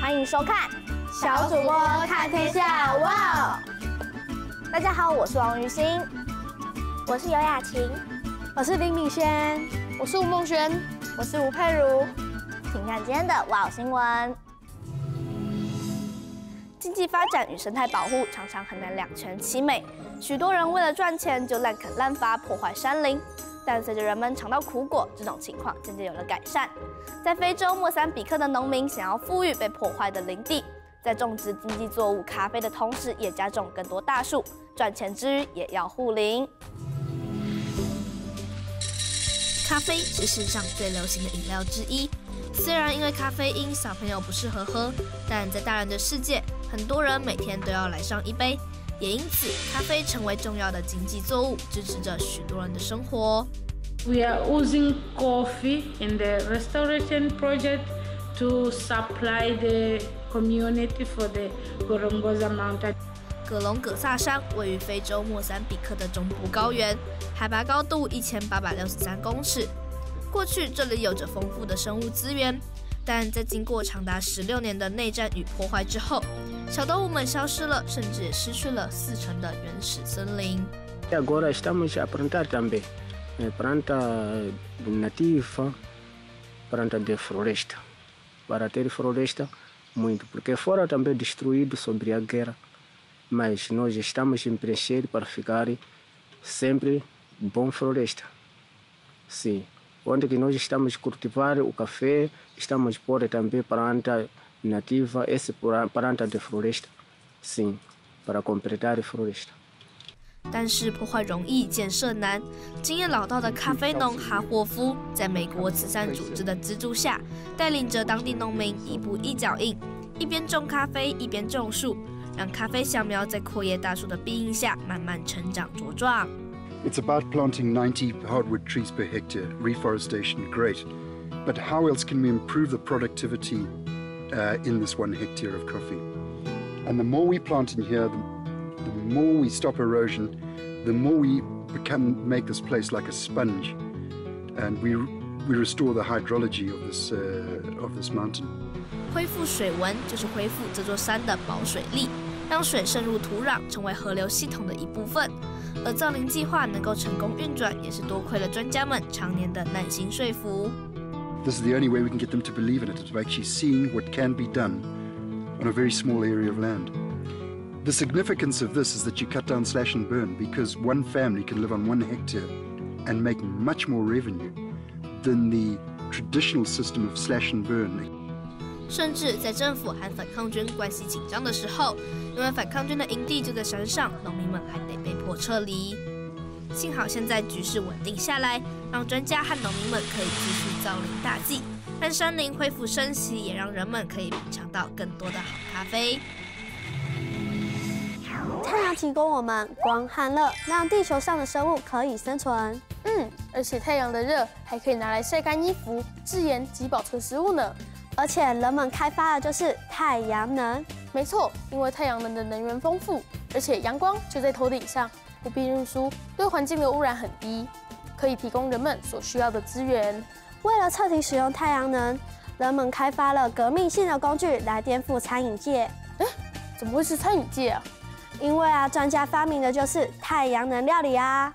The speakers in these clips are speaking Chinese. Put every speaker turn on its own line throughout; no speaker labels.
欢迎收看
小主播看天下，哇！
大家好，我是王于欣，
我是尤雅琴，
我是林敏轩，
我是吴梦璇，
我是吴佩如。请看今天的哇新闻。经济发展与生态保护常常很难两全其美，许多人为了赚钱就滥垦滥伐，破坏山林。但随着人们尝到苦果，这种情况渐渐有了改善。在非洲莫桑比克的农民想要富裕被破坏的林地，在种植经济作物咖啡的同时，也加种更多大树，赚钱之余也要护林。咖啡是世上最流行的饮料之一，虽然因为咖啡因小朋友不适合喝，但在大人的世界，很多人每天都要来上一杯。也因此，咖啡成为重要的经济作物，支持着许多人的生活。
We are using coffee in the restoration project to supply the community for the Gorongosa Mountain.
格隆葛萨山位于非洲莫桑比克的中部高原，海拔高度1863公尺。过去这里有着丰富的生物资源，但在经过长达16年的内战与破坏之后，小动物们消失了，甚至也失去了40%的原始森林。
Agora estamos a plantar também planta nativa, planta de floresta. Para ter floresta, muito, porque fora também destruído sobre a guerra, mas nós estamos em preencher para ficar sempre bom floresta. Sim, onde que nós estamos a cultivar o café, estamos a pôr também planta nativa, esse planta de floresta, sim, para completar a floresta.
但是破坏容易，建设难。经验老道的咖啡农哈霍夫，在美国慈善组织的资助下，带领着当地农民一步一脚印，一边种咖啡一边种树，让咖啡小苗在阔叶大树的庇荫下慢慢成长茁壮。
It's about planting 90 hardwood trees per hectare. Reforestation, great. But how else can we improve the productivity in this 1 hectare of coffee? And the more we plant in here, the more we stop erosion, the more we make this place like a sponge, and we restore the hydrology of this mountain.
恢复水文就是恢复这座山的保水力，让水渗入土壤，成为河流系统的一部分。而造林计划能够成功运转，也是多亏了专家们常年的耐心说服。
This is the only way we can get them to believe in it, is by actually seeing what can be done on a very small area of land. The significance of this is that you cut down slash and burn, because one family can live on 1 hectare and make much more revenue than the traditional system of slash and burn.
甚至在政府和反抗军关系紧张的时候，因为反抗军的营地就在山上，农民们还得被迫撤离。幸好现在局势稳定下来，让专家和农民们可以继续造林大计，让山林恢复生息，也让人们可以品尝到更多的好咖啡。
太阳提供我们光和热，让地球上的生物可以生存。
而且太阳的热还可以拿来晒干衣服、制盐及保存食物呢。
而且人们开发的就是太阳能。
没错，因为太阳能的能源丰富，而且阳光就在头顶上，不必运输，对环境的污染很低，可以提供人们所需要的资源。
为了彻底使用太阳能，人们开发了革命性的工具来颠覆餐饮界。
怎么会是餐饮界啊？
因为专家发明的就是太阳能料理啊！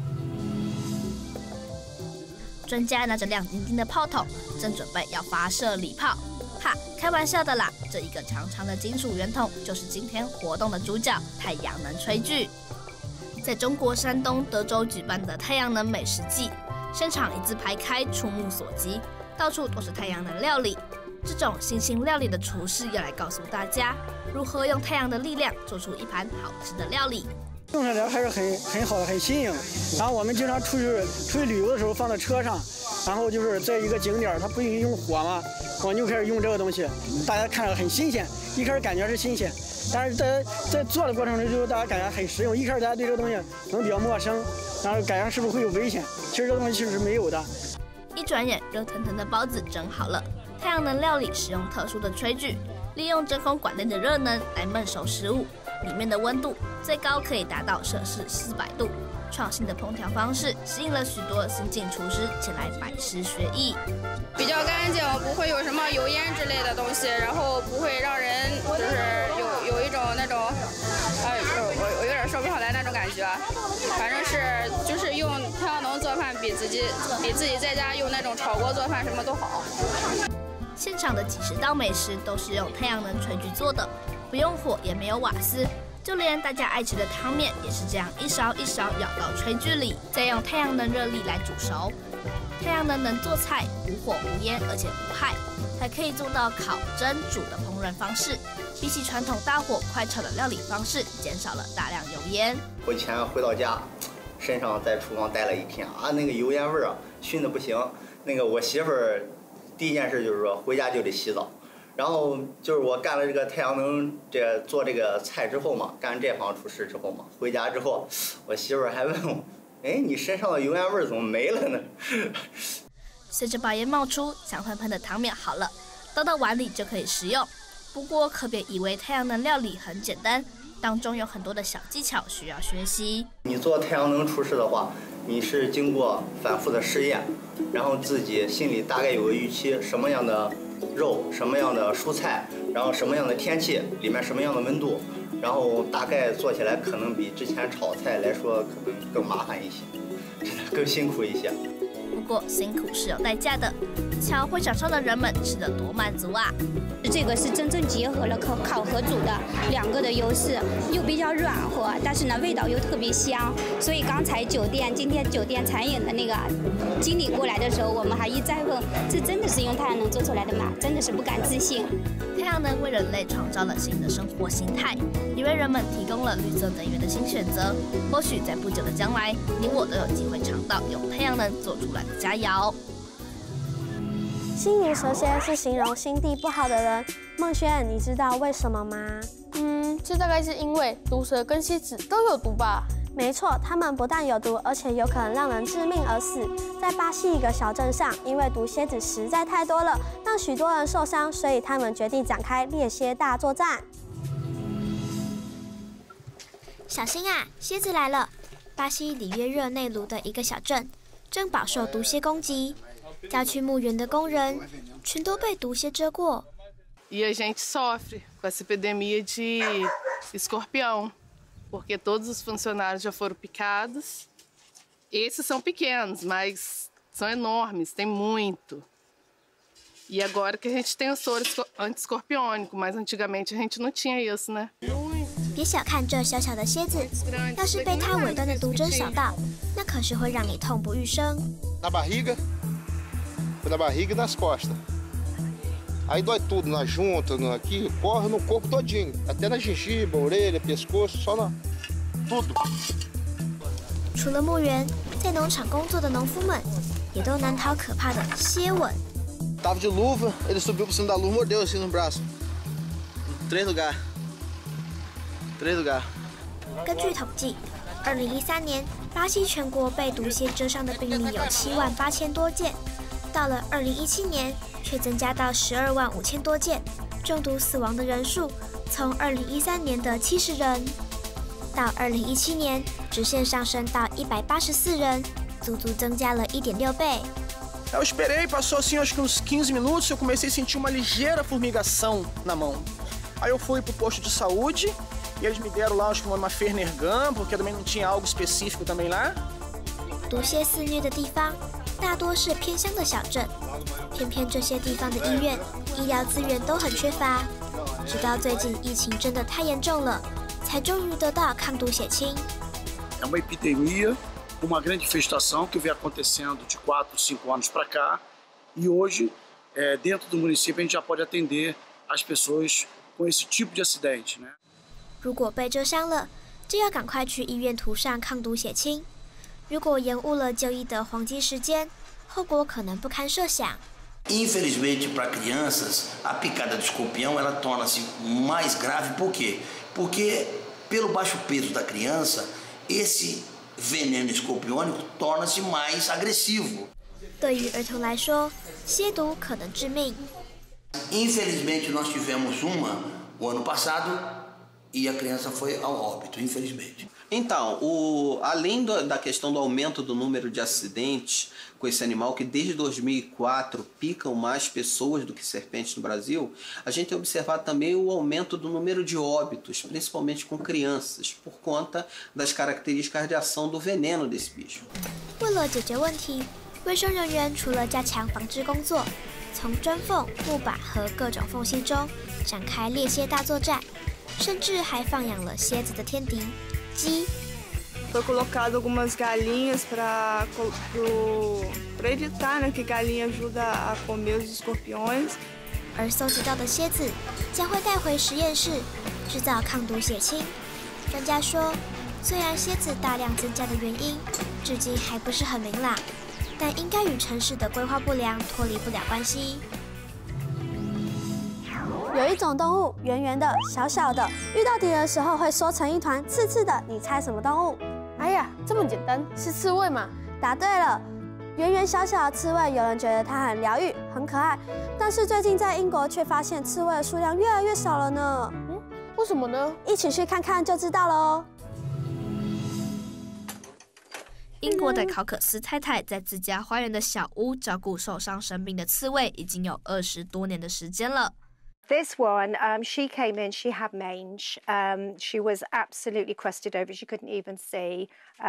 专家拿着亮晶晶的炮筒，正准备要发射礼炮。哈，开玩笑的啦！这一个长长的金属圆筒就是今天活动的主角——太阳能炊具。在中国山东德州举办的太阳能美食季，现场一字排开，触目所及，到处都是太阳能料理。这种新兴料理的厨师要来告诉大家，如何用太阳的力量做出一盘好吃的料理。
用起来还是很好的，很新颖。然后我们经常出去旅游的时候放在车上，然后就是在一个景点，它不允许用火嘛，我们就开始用这个东西，大家看着很新鲜。一开始感觉是新鲜，但是在做的过程中，就大家感觉很实用。一开始大家对这个东西可能比较陌生，然后感觉是不是会有危险？其实这个东西其实是没有的。
一转眼，热腾腾的包子蒸好了。太阳能料理使用特殊的炊具，利用真空管内的热能来焖熟食物，里面的温度最高可以达到摄氏400度。 创新的烹调方式吸引了许多新晋厨师前来拜师学艺。
比较干净，不会有什么油烟之类的东西，然后不会让人就是有一种那种，我有点说不上来那种感觉。反正是就是用太阳能做饭比自己在家用那种炒锅做饭什么都好。
现场的几十道美食都是用太阳能炊具做的，不用火也没有瓦斯，就连大家爱吃的汤面也是这样一勺一勺舀到炊具里，再用太阳能热力来煮熟。太阳能能做菜，无火无烟，而且无害，还可以做到烤、蒸、煮的烹饪方式，比起传统大火快炒的料理方式，减少了大量油烟。
我以前回到家，身上在厨房待了一天啊，那个油烟味啊，熏得不行。那个我媳妇儿第一件事就是说回家就得洗澡，然后就是我干了这个太阳能做这个菜之后嘛，干这行厨师之后嘛，回家之后，我媳妇儿还问我，哎，你身上的油烟味怎么没了呢？
随着白烟冒出，香喷喷的汤面好了，倒到碗里就可以食用。不过可别以为太阳能料理很简单，当中有很多的小技巧需要学习。
你做太阳能厨师的话，你是经过反复的试验，然后自己心里大概有个预期，什么样的肉，什么样的蔬菜，然后什么样的天气，里面什么样的温度，然后大概做起来可能比之前炒菜来说可能更麻烦一些，更辛苦一些。
不过辛苦是有代价的，瞧会场上的人们吃得多满足啊！
这个是真正结合了烤和煮的两个的优势，又比较软和，但是呢味道又特别香。所以刚才今天酒店餐饮的那个经理过来的时候，我们还一再问，这真的是用太阳能做出来的吗？真的是不敢置信。
太阳能为人类创造了新的生活形态，也为人们提供了绿色能源的新选择。或许在不久的将来，你我都有机会尝到用太阳能做出来的佳肴。
心如蛇蝎是形容心地不好的人。孟轩，你知道为什么吗？
这大概是因为毒蛇跟蝎子都有毒吧？
没错，它们不但有毒，而且有可能让人致命而死。在巴西一个小镇上，因为毒蝎子实在太多了，让许多人受伤，所以他们决定展开猎蝎大作战。
小心啊，蝎子来了！巴西里约热内卢的一个小镇正饱受毒蝎攻击，要去墓园的工人全都被毒蝎蛰过。
E a gente sofre com essa epidemia de escorpião, porque todos os funcionários já foram picados. Esses são pequenos, mas são enormes, tem muito. E agora que a gente tem o soro anti-escorpiônico, mas antigamente a gente não tinha isso, né?
别小看这小小的蝎子，要是被它尾端的毒针扫到，那可是会让你痛不欲生。
Na barriga e nas costas. Aí dói tudo, na junta, aqui, corre no corpo todinho, até na gengiva, orelha, pescoço, só na tudo.
除了墓园，在农场工作的农夫们也都难逃可怕的蝎吻。
Tava de luva, ele subiu por cima da luva, mordeu assim no braço. 3 lugares.
根据统计，2013年巴西全国被毒蝎蛰伤的病例有78000多件，到了2017年却增加到12万5千多件，中毒死亡的人数从2013年的70人，到2017年直线上升到184人，足足增加了1.6倍。
Eu esperei, passou assim acho que uns 15 minutos, eu comecei a sentir uma ligeira formigação na mão. Aí eu fui pro posto de saúde e eles me deram lá acho que uma Fernergan, porque também não tinha algo específico também lá.
毒蝎肆虐的地方大多是偏乡的小镇，偏偏这些地方的医院、医疗资源都很缺乏。直到最近疫情真的太严重了，才终于得到抗毒血清。
É uma epidemia, uma grande infestação que vem acontecendo de 4, 5 anos para cá. E hoje, dentro do município, a gente já pode atender as pessoas com esse tipo de acidente, né?
如果被蛰伤了，就要赶快去医院涂上抗毒血清。如果延误了就医的黄金时间，后果可能不堪设想。
Infelizmente, para crianças, a picada de escorpião ela torna-se mais grave. Por quê? Porque pelo baixo peso da criança, esse veneno escorpiônico torna-se mais agressivo.
对于儿童来说，蝎毒可能致命。
Infelizmente, nós tivemos uma o ano passado e a criança foi ao óbito, infelizmente.
Então, além da questão do aumento do número de acidentes com esse animal, que desde 2004 picam mais pessoas do que serpentes no Brasil, a gente tem observado também o aumento do número de óbitos, principalmente com crianças, por conta das características de ação do veneno desse bicho.
为了解决问题，卫生人员除了加强防治工作，从砖缝、木板和各种缝隙中展开猎蝎大作战，甚至还放养了蝎子的天敌鸡。
Foi colocado algumas galinhas para evitar, né, que galinha ajuda a comer os escorpiões.
而搜集到的蝎子将会带回实验室制造抗毒血清。专家说，虽然蝎子大量增加的原因至今还不是很明朗，但应该与城市的规划不良脱离不了关系。
有一种动物，圆圆的、小小的，遇到敌人的时候会缩成一团，刺刺的。你猜什么动物？
哎呀，这么简单，是刺猬嘛？
答对了，圆圆小小的刺猬，有人觉得它很疗愈、很可爱，但是最近在英国却发现刺猬的数量越来越少了呢。
为什么呢？
一起去看看就知道了哦。
英国的考可斯太太在自家花园的小屋照顾受伤生病的刺猬，已经有20多年的时间了。
This one, she came in, she had mange. She was absolutely crusted over, she couldn't even see.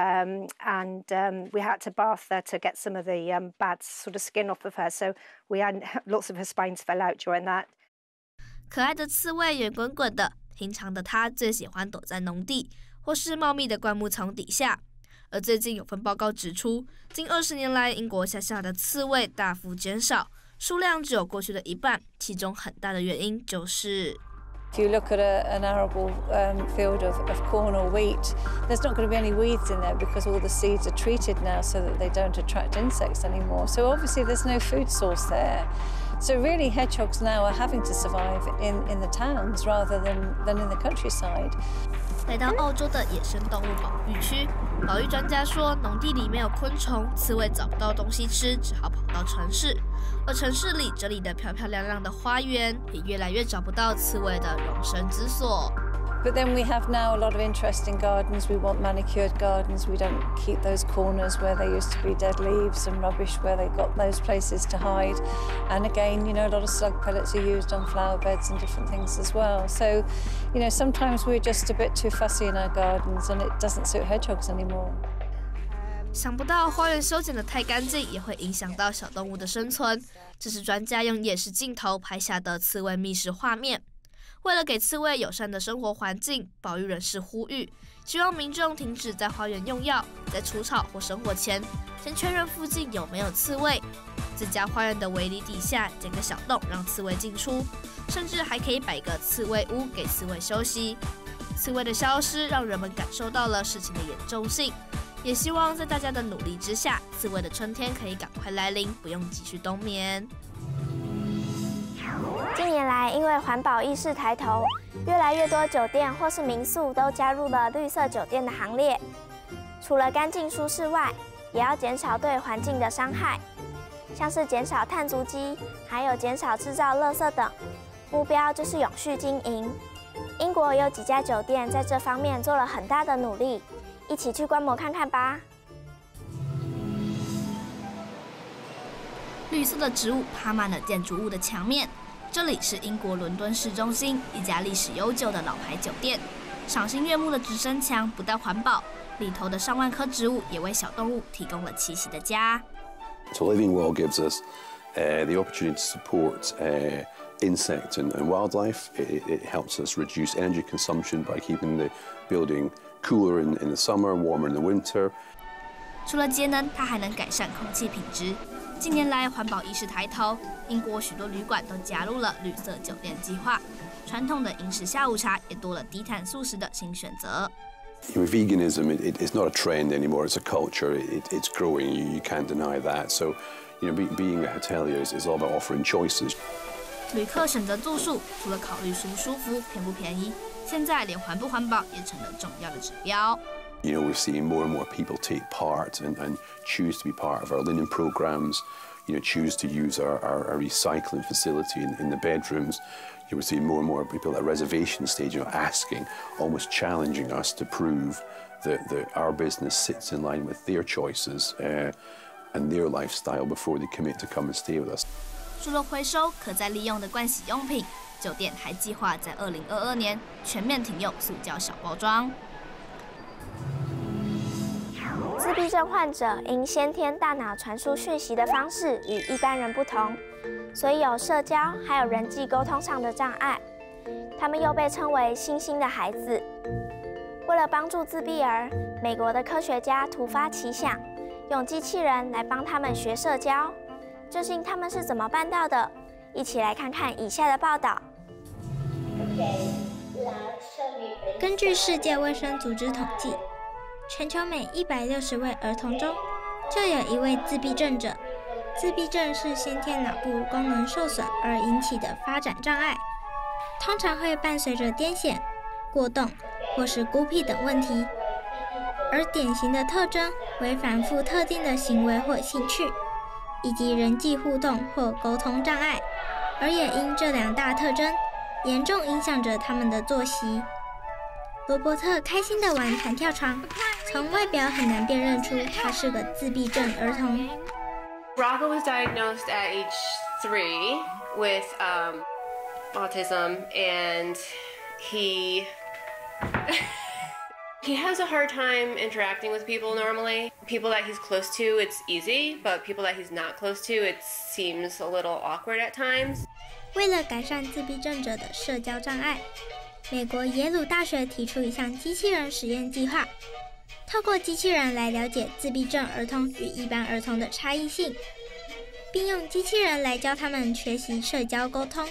We had to bath her to get some of the bad sort of skin off of her. So we had lots of her spines fell out during that.
可爱的刺猬圆滚滚的，平常的它最喜欢躲在农地或是茂密的灌木丛底下。而最近有份报告指出，近20年来，英国下的刺猬大幅减少。数量只有过去的一半，其中很大的原因就是。
If you look at an arable field of corn or wheat, there's not going to be any weeds in there because all the seeds are treated now so that they don't attract insects anymore. So obviously there's no food source there. So really hedgehogs now are having to survive in the towns rather than in the countryside.
来到澳洲的野生动物保育区，保育专家说，农地里没有昆虫，刺猬找不到东西吃，只好跑到城市。而城市里整理的漂漂亮亮的花园，也越来越找不到刺猬的容身之所。
But then we have now a lot of interesting gardens. We want manicured gardens. We don't keep those corners where there used to be dead leaves and rubbish where they got those places to hide. And again, a lot of slug pellets are used on flower beds and different things as well. So, sometimes we're just a bit too fussy in our gardens and it doesn't suit hedgehogs anymore.
想不到花园修剪得太干净，也会影响到小动物的生存。这是专家用夜视镜头拍下的刺猬觅食画面。为了给刺猬友善的生活环境，保育人士呼吁，希望民众停止在花园用药，在除草或生火前，先确认附近有没有刺猬。自家花园的围篱底下建个小洞，让刺猬进出，甚至还可以摆个刺猬屋给刺猬休息。刺猬的消失，让人们感受到了事情的严重性。也希望在大家的努力之下，刺猬的春天可以赶快来临，不用继续冬眠。
近年来，因为环保意识抬头，越来越多酒店或是民宿都加入了绿色酒店的行列。除了干净舒适外，也要减少对环境的伤害，像是减少碳足迹，还有减少制造垃圾等。目标就是永续经营。英国有几家酒店在这方面做了很大的努力，一起去观摩看看吧。
绿色的植物爬满了建筑物的墙面。这里是英国伦敦市中心一家历史悠久的老牌酒店，赏心悦目的直升墙不但环保，里头的上万棵植物也为小动物提供了栖息的家。
So living well gives us the opportunity to support insect and wildlife. It helps us reduce energy consumption by keeping the building cooler in the summer, warmer in the winter.
除了节能，它还能改善空气品质。近年来，环保意识抬头，英国许多旅馆都加入了绿色酒店计划。传统的英式下午茶也多了低碳素食的新选择。
Veganism it's not a trend anymore. It's a culture. It's growing. You can't deny that. So, being a hotelier is all about offering choices.
旅客选择住宿，除了考虑舒不舒服、便不便宜，现在连环不环保也成了重要的指标。
We're seeing more and more people take part and choose to be part of our linen programs, choose to use our recycling facility in the bedrooms. We're seeing more and more people at reservation stage, asking, almost challenging us to prove that our business sits in line with their choices and their lifestyle before they commit to come and stay with us.
除了回收可再利用的盥洗用品，酒店还计划在2022年全面停用塑胶小包装。
自闭症患者因先天大脑传输讯息的方式与一般人不同，所以有社交还有人际沟通上的障碍。他们又被称为新兴的孩子。为了帮助自闭儿，美国的科学家突发奇想，用机器人来帮他们学社交。究竟他们是怎么办到的？一起来看看以下的报道。
根据世界卫生组织统计，全球每160位儿童中就有1位自闭症者。自闭症是先天脑部功能受损而引起的发展障碍，通常会伴随着癫痫、过动或是孤僻等问题，而典型的特征为反复特定的行为或兴趣，以及人际互动或沟通障碍，而也因这2大特征严重影响着他们的作息。罗伯特开心地玩弹跳床，从外表很难辨认出他是个自闭症儿童。
Rocco was diagnosed at age 3 with autism, and he has a hard time interacting with people normally. People that he's close to, it's easy, but people that he's not close to, it seems a little awkward at times.
为了改善自闭症者的社交障碍，美国耶鲁大学提出一项机器人实验计划，透过机器人来了解自闭症儿童与一般儿童的差异性，并用机器人来教他们学习社交沟通。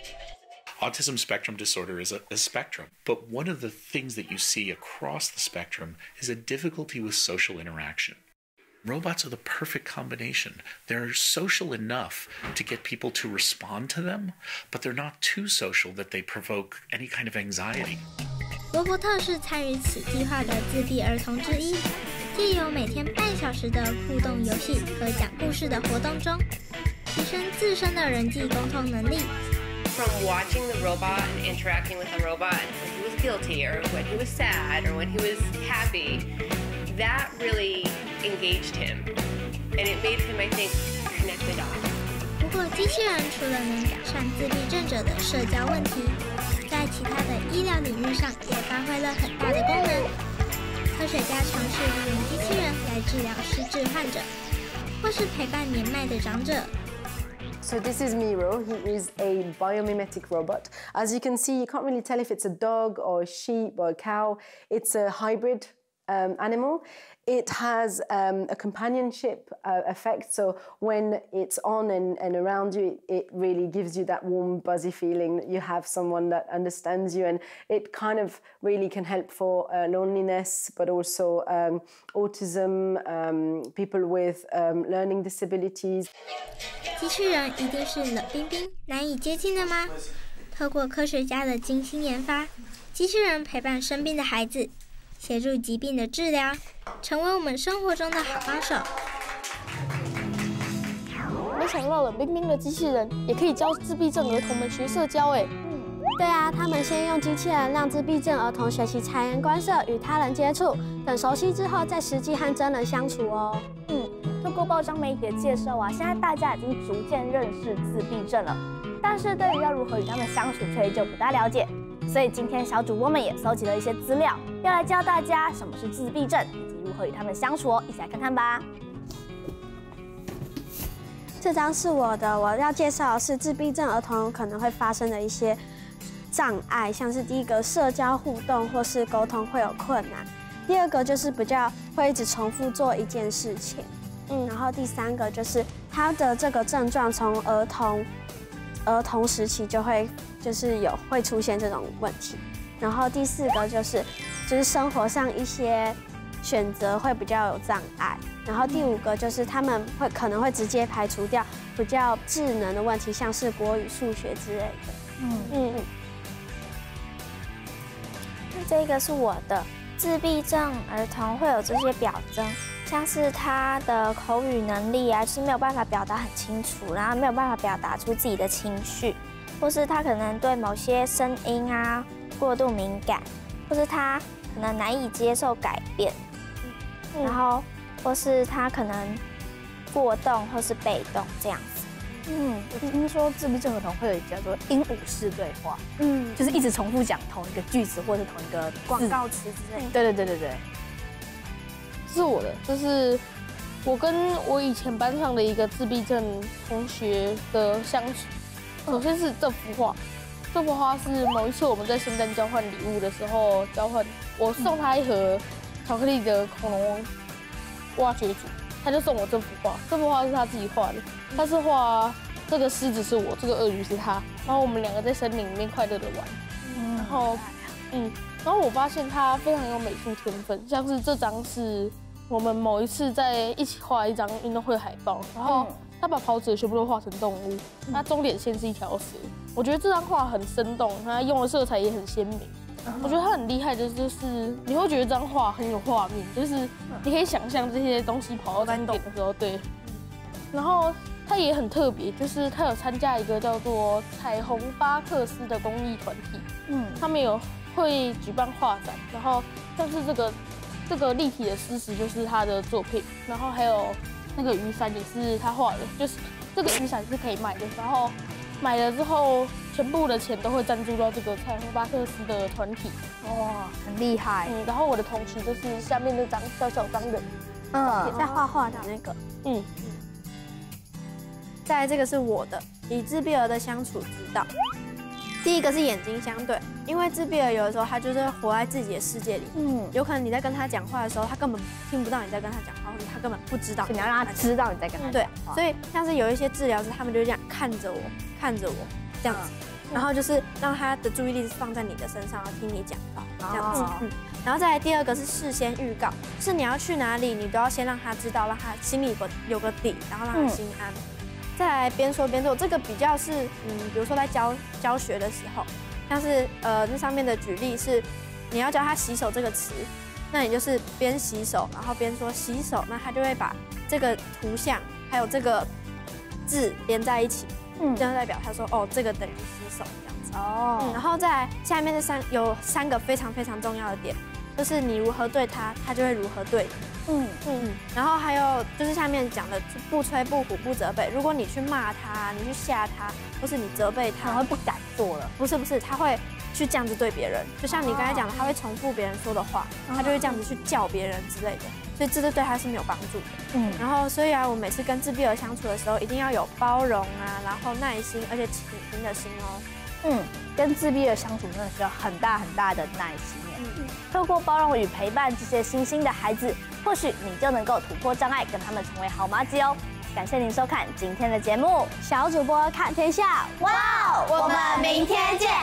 Autism spectrum disorder is a spectrum, but one of the things that you see across the spectrum is a difficulty with social interaction. Robots are the perfect combination. They're social enough to get people to respond to them, but they're not too social that they provoke any kind of anxiety.
罗伯特是参与此计划的自闭儿童之一，借由每天半小时的互动游戏和讲故事的活动中，提升自身的人际沟通能力。
From watching the robot and interacting with the robot when he was guilty or when he was sad or when he was happy, that really engaged him, and it made him, I think, connect the dots.
不过，机器人除了能改善自闭症者的社交问题，在其他的医疗领域上也发挥了很大的功能。科学家尝试利用机器人来治疗失智患者，或是陪伴年迈的长者。
So this is Miro. He is a biomimetic robot. As you can see, you can't really tell if it's a dog or a sheep or a cow. It's a hybrid animal. It has a companionship effect. So when it's on and around you, it really gives you that warm, buzzy feeling that you have someone that understands you. And it kind of really can help for loneliness, but also autism, people with learning disabilities.
机器人一定是冷冰冰、难以接近的吗？透过科学家的精心研发，机器人陪伴生病的孩子，协助疾病的治疗，成为我们生活中的好帮手。
没想到冷冰冰的机器人也可以教自闭症儿童们学社交哎。
对啊，他们先用机器人让自闭症儿童学习察言观色、与他人接触，等熟悉之后再实际和真人相处哦。
透过报章媒体的介绍啊，现在大家已经逐渐认识自闭症了，但是对于要如何与他们相处却依旧不大了解。所以今天小主播们也搜集了一些资料，要来教大家什么是自闭症，以及如何与他们相处哦。一起来看看吧。
这张是我的，我要介绍的是自闭症儿童可能会发生的一些障碍，像是第一个社交互动或是沟通会有困难，第二个就是比较会一直重复做一件事情，然后第三个就是他的这个症状从儿童时期就会会出现这种问题，然后第四个就是生活上一些选择会比较有障碍，然后第五个就是他们可能会直接排除掉比较智能的问题，像是国语、数学之类的。
这个是我的自闭症儿童会有这些表征，像是他的口语能力啊，就是没有办法表达很清楚，然后没有办法表达出自己的情绪，或是他可能对某些声音啊过度敏感，或是他可能难以接受改变，然后或是他可能过动或是被动这样子。
我听说自闭症儿童会有一个叫做鹦鹉式对话，就是一直重复讲同一个句子或者同一个
广告词之类的。
对。
这是我的，就是我跟我以前班上的一个自闭症同学的相处。首先是这幅画，这幅画是某一次我们在圣诞交换礼物的时候交换，我送他一盒巧克力的恐龙挖掘组，他就送我这幅画。这幅画是他自己画的，他是画这个狮子是我，这个鳄鱼是他，然后我们两个在森林里面快乐的玩。然后我发现他非常有美术天分，像是这张是我们某一次在一起画一张运动会海报，然后他把跑者全部都画成动物，那终点线是一条蛇。我觉得这张画很生动，他用的色彩也很鲜明。我觉得他很厉害的就是你会觉得这张画很有画面，就是你可以想象这些东西跑到终点的时候，对。然后他也很特别，就是他有参加一个叫做彩虹巴克斯的公益团体，他们有会举办画展，然后像是这个立体的狮子就是他的作品，然后还有那个雨伞也是他画的，就是这个雨伞是可以买的，然后买了之后全部的钱都会赞助到这个彩虹巴克斯的团体。
哇，很厉害。
然后我的同时就是下面那张小小张的，
也在画画的那个，再来这个是我的与自闭儿的相处之道。第一个是眼睛相对，因为自闭儿有的时候他就是活在自己的世界里，有可能你在跟他讲话的时候，他根本听不到你在跟他讲话，或者他根本不知道，
你要让他知道你在跟他讲话。
对，所以像是有一些治疗师，他们就这样看着我这样子，然后就是让他的注意力是放在你的身上，然后听你讲话这样子。然后再来第二个是事先预告，是你要去哪里，你都要先让他知道，让他心里有个底，然后让他心安。再来边说边做，这个比较是比如说在教学的时候，像是那上面的举例是你要教他洗手这个词，那你就是边洗手然后边说洗手，那他就会把这个图像还有这个字连在一起，这样代表他说哦这个等于洗手这样子。然后再来下面有三个非常非常重要的点，就是你如何对他，他就会如何对你。然后还有就是下面讲的不吹不唬不责备，如果你去骂他，你去吓他，或是你责备他，
他会不敢做了。
不是，他会去这样子对别人，就像你刚才讲的，他会重复别人说的话，他就会这样子去叫别人之类的，所以这对他是没有帮助的。然后所以我每次跟自闭儿相处的时候，一定要有包容然后耐心，而且倾听的心哦。
跟自闭儿相处真的需要很大很大的耐心。透过包容与陪伴这些新兴的孩子，或许你就能够突破障碍，跟他们成为好麻吉哦。感谢您收看今天的节目，小主播看天下，哇，我们明天见。